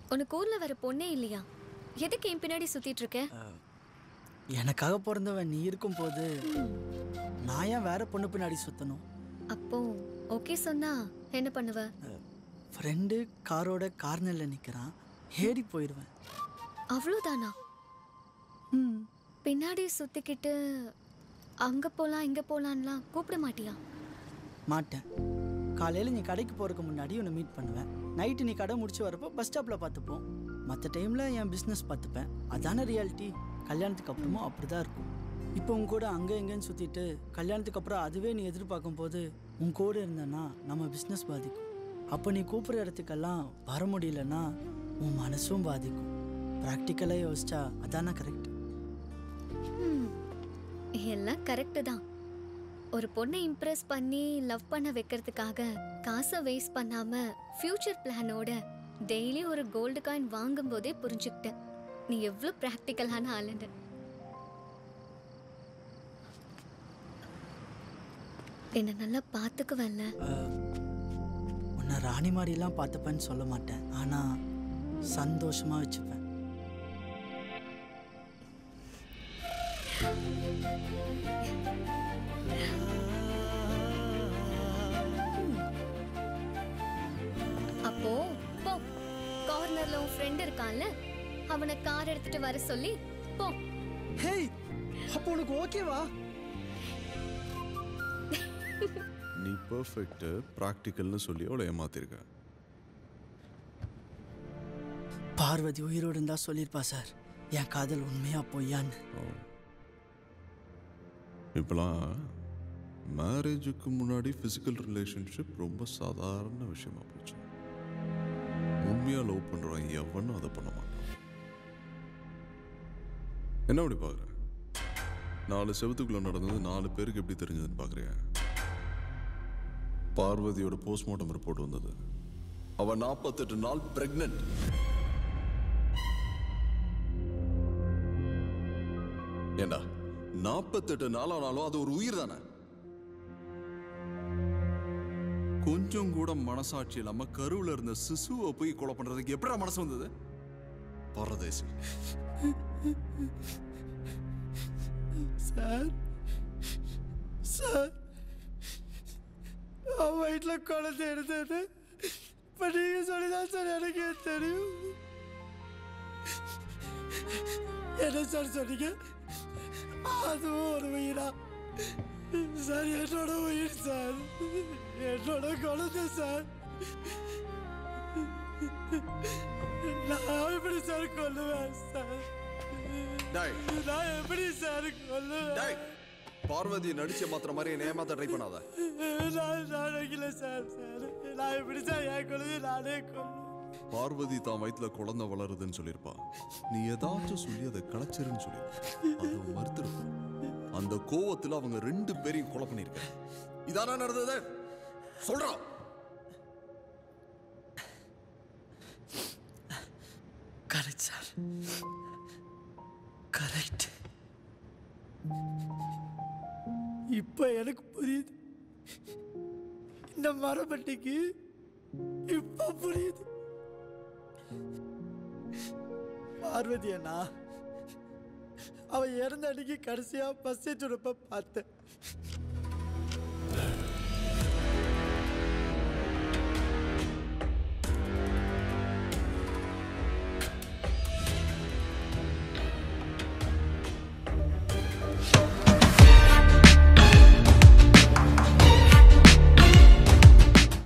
உனக்கு ஊர்ல வர பொண்ணே இல்லையா? எதுக்கு என் பின்னாடி சுத்திட்டு இருக்க? எனக்காக பிறந்தவன் நீ இருக்கும் போது நான் ஏன் வேற பொண்ணு பின்னாடி சுத்தணும்? அப்போ ஓகே சொன்னா என்ன பண்ணுவ? ஃப்ரெண்டு காரோட கார்னர்ல நிக்கிறான், ஏறி போயிடுவேன். அவ்வளோதானா? பின்னாடி சுத்திக்கிட்டு அங்க போலாம் இங்க போலான்லாம் கூப்பிட மாட்டியா? மாட்டேன். காலையில் நீ கடைக்கு போகிறதுக்கு முன்னாடி உன்னை மீட் பண்ணுவேன். நைட்டு நீ கடை முடிச்சு வரப்போ பஸ் ஸ்டாப்பில் பார்த்துப்போம். மற்ற டைமில் என் பிஸ்னஸ் பார்த்துப்பேன். அதான ரியாலிட்டி. கல்யாணத்துக்கு அப்புறமும் அப்படி தான் இருக்கும். இப்போ உன் கூட அங்கே எங்கேன்னு சுற்றிட்டு கல்யாணத்துக்கு அப்புறம் அதுவே நீ எதிர்பார்க்கும் போது உன் கூட இருந்தேன்னா நம்ம பிஸ்னஸ் பாதிக்கும். அப்போ நீ கூப்பிட்ற இடத்துக்கெல்லாம் வர முடியலன்னா உன் மனசும் பாதிக்கும். ப்ராக்டிக்கலாக யோசிச்சா அதான கரெக்ட். எல்லாம் கரெக்டு தான். ஒரு பொண்ணை இம்ப்ரெஸ் பண்ணி லவ் பண்ண வைக்கிறதுக்காக காசை வேஸ்ட் பண்ணாம ஃபியூச்சர் பிளானோட டெய்லி ஒரு கோல்டு காயின் வாங்கும் போதே புரிஞ்சுக்கிட்டேன் நீ எவ்வளவு பிராக்டிக்கலான ஆளுன்னு. என்ன நல்லா பாத்துக்குவல்ல? உன்னை ராணி மாதிரிலாம் பார்த்துப்பேன்னு சொல்ல மாட்டேன், ஆனா சந்தோஷமா வச்சுப்பேன். அப்போ போ, கார்னர்ல உன் ஃப்ரெண்ட் இருக்கான்ல, அவனை கார் எடுத்துட்டு வர சொல்லி போ. ஹேய், அப்போ உனக்கு ஓகேவா? நீ பெர்ஃபெக்ட் பிராக்டிக்கல்னு சொல்லி அவளை ஏமாத்திருக்க. பார்வதி உயிரோடு இருந்தா சொல்லியிருப்பா சார் என் காதல் உண்மையா பொய்யான்னு. இப்பெல்லாம் மேரேஜுக்கு முன்னாடி ஃபிசிக்கல் ரிலேஷன்ஷிப் ரொம்ப சாதாரண விஷயமா போச்சு. உண்மையா லவ் பண்றவன் எவனும் அதை பண்ண மாட்டான். என்ன அப்படி பாக்குற? 4 செவத்துக்குள்ள நடந்தது 4 பேருக்கு எப்படி தெரிஞ்சதுன்னு பாக்குறியா? பார்வதியோட போஸ்ட்மார்ட்டம் ரிப்போர்ட் வந்தது. அவ 48 நாள் பிரெக்னன்ட். ஏண்டா 48 நாள் ஆனாலும் அது ஒரு உயிர் தானே? கொஞ்சம் கூட மனசாட்சி இல்லாம கருவுல இருந்த சிசுவை போய் கொலை பண்றதுக்கு எப்படா மனசு வந்தது? பரதேசி. சார் சார் அவன் வயிற்றுல குழந்தை எடுத்தது இப்ப நீங்க சொல்லிதான் சார் எனக்கு தெரியும். என்ன சார் சொன்னீங்க? அதுவும் ஒரு உயிரா சார்? என்னோட உயிர் சார், என்னோட குழந்தை சார். நான் எப்படி சார் கொல்லுவேன் சார்? நான் எப்படி சார் கொல்லுவேன்? பார்வதி நடிச்ச மாத்திர மாதிரி என்ன ஏமாத்த ட்ரை பண்ணாத. நான் சார் சார் நான் எப்படி சார் என் குழந்தை நானே கொல்லுவேன்? பார்வதி தான் வயிற்றுல குழந்தை வளருதுன்னு சொல்லியிருப்பா. நீ ஏதாச்சும் சொல்லி அதை களைச்சிருன்னு சொல்லி அதை மறுத்திருப்போம். அந்த கோவத்துல அவங்க 2 பேரையும் கொலை பண்ணிருக்க. இதானா நடந்தது? சொல்றா. Correct sir, correct. இப்ப எனக்கு புரியுது. இந்த மரப்பட்டிக்கு இப்ப புரியுது. பார்வதி அண்ணா அவ இறந்த அன்னைக்கு கடைசியா பஸ் ஏற்றுறப்ப பார்த்தேன்.